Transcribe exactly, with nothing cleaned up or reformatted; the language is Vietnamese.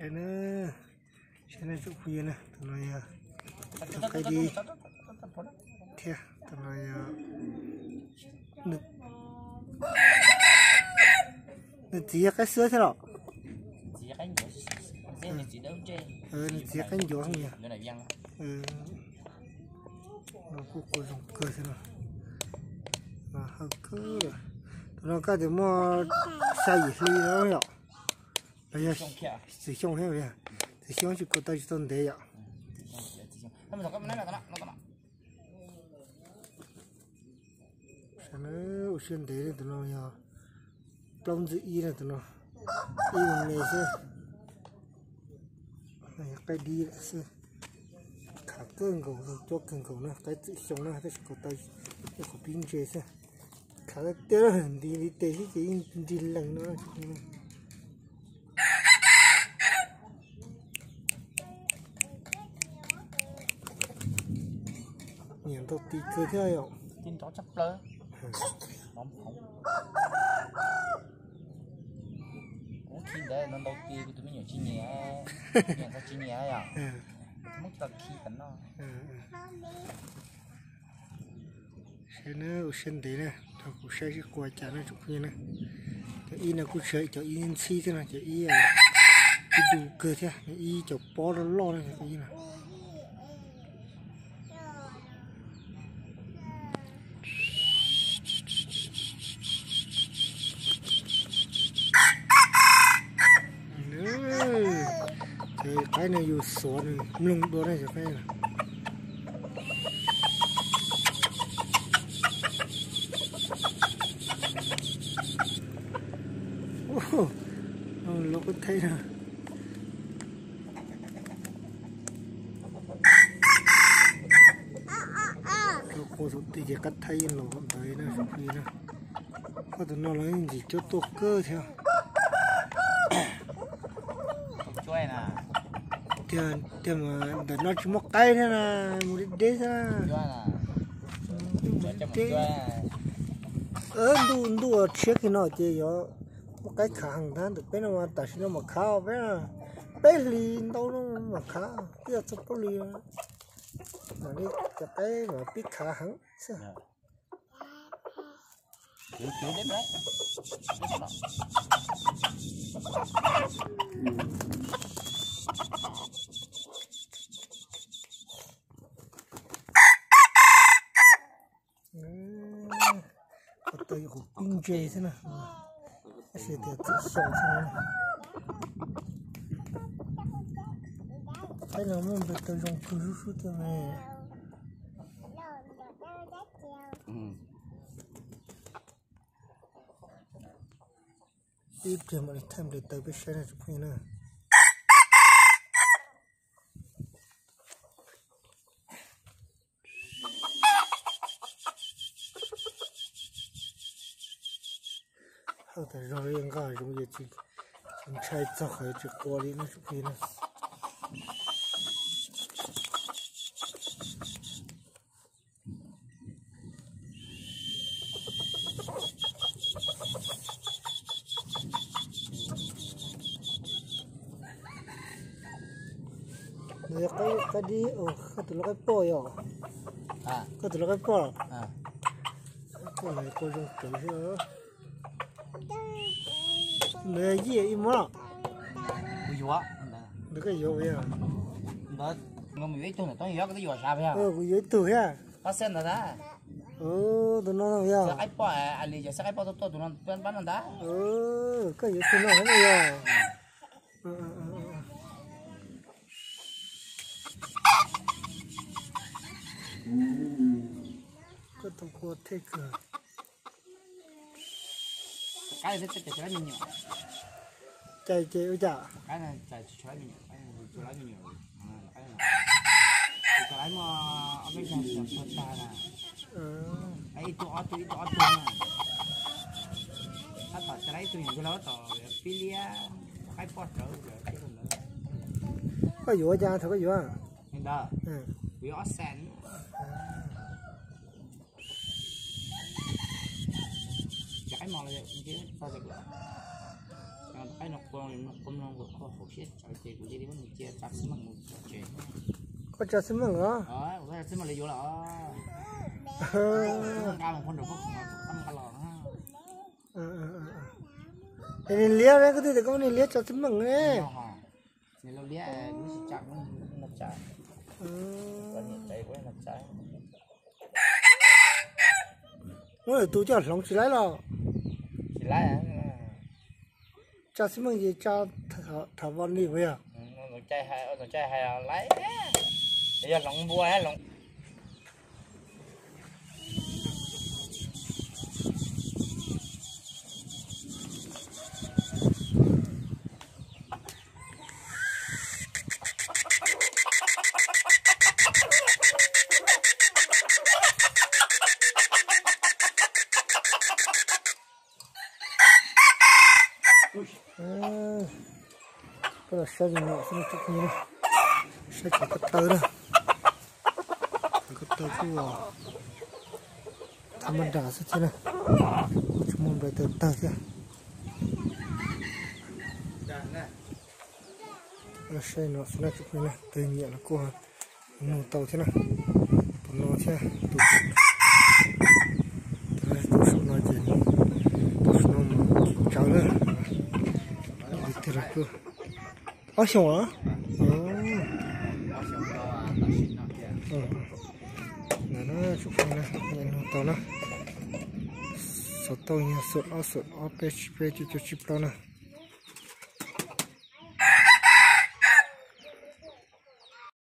Cái nữa cái này chụp khuya này tụi này chụp cái đi thế tụi này nứt nứt gì cái sữa thế nào ừ nứt gì cái gió không nhỉ ừ nó cũng có dùng cơ thế nào mà hơi cơ rồi tụi nó cái thì mua sai gì đi đó nhở bây giờ chỉ xong hết rồi chỉ xong chỉ có tay chân đấy ạ nó xuyên đấy tụi nó nhở lông dị y này tụi nó y bằng này chứ này cái đi chứ cả cơn cầu cho cơn cầu nữa cái tự xong nữa cái có tay cái có pin chơi chứ cả cái tê hình đi đi tê cái đi lần nữa nhìn tao tí cười thế không tin chó chắc lơ bóng phóng khi đấy nó đâu kia tụi mình nhiều chi nhẹ nhiều sao chi nhẹ à mất tật khi cắn nó cái nó xuyên đấy nè thằng cũng sẽ cái quạt chả nó chụp như này cái y nó cũng sẽ cho y xí thế này cho y y đủ cơ thế y cho bó nó lo này cái gì này cái nàyอยู่สวนลุงตัวนี้จะไปนะโอ้โหเราก็ไทยนะเราโคตรตีจะกัดไทยเราคนไทยนะสุดนี้นะก็ตัวน้องเราจริงๆจะตัวเกอร์เท่าช่วยนะ tiền tiền mà để nó chỉ một tay thế là một đế ra ở đu đu chiếc cái nó chỉ có một cái khả hàng tháng được bên nào mà tại sao nó mà khao bé là bé lì đâu nó mà khao bây giờ chụp có lì mà đi cái cái mà biết khả hàng sao chịu chịu đến đấy tôi cũng kinh chế thế nào sẽ được tự sợ thế nào cái nào mình được tôi dùng cứ suốt thế này ít tiền mà thêm để tới biết xem là chụp hình nữa hầu tại rồi riêng cái chúng tôi chỉ chúng trai cho khỏi chỉ qua đi nó chụp hình nữa này cái cái đi ở cái tụi nó cái bò à à cái tụi nó cái bò à cái này có dùng kiểu chứ này gì im mà cái gió được cái gió vậy à đó mà mình biết chung là tôi gió cái gió sao vậy ờ cái gió tuổi à có sen rồi đó ừ tụi nó vậy à cái bò à lì giờ cái bò tôi tôi tụi nó bán bán ăn đó ừ cái gió tụi nó vậy à cái tụi cô thích à cái này chạy chạy mình nhỏ chạy chạy ở chợ cái này chạy chạy mình nhỏ cái này chạy mình nhỏ cái này chạy mà ở bên trong là thật ta là ấy tụi ở tụi tụi ở tụi màถ้าต่อchạy tụi những cái đóต่อphilia cái pot trở rồi cái còn nữa có dũa cha thôi có dũa nhìn đó vì ở sen cái mò là gì chứ sao được cái nó con nó con nó có hộp chết cho chơi của chơi đi mình chơi chặt xí măng chơi có chặt xí măng hả? ờ cái xí măng lấy vô là cao một con được không không cao lò ha cái này lia đấy cái gì thì có này lia chặt xí măng đấy này lâu lia nó sẽ chặt nó nó chặt còn những cái của nó chặt nó tôi cho lòng chỉ lấy rồi chỉ lấy à cha xí măng gì cha thả thả von đi vậy à nó chạy hay nó chạy hay lấy bây giờ lòng bùa hay lòng cái là sao gì nọ sao nó chụp như này sao chỉ có tơ đó có tơ của tham ăn đá sao thế này chúng mình phải tơ tơ chứ là sao nó sao nó chụp như này tơ nhẹ là cô nó tàu thế này nó thế tụt tụt tụt nó gì tụt nó mà cháu nữa thì là cô ở xong hả? Ờ. Là nó chụp này, nhìn nó to nó. Số to nha, số ở số ở page page chụp chụp to nè.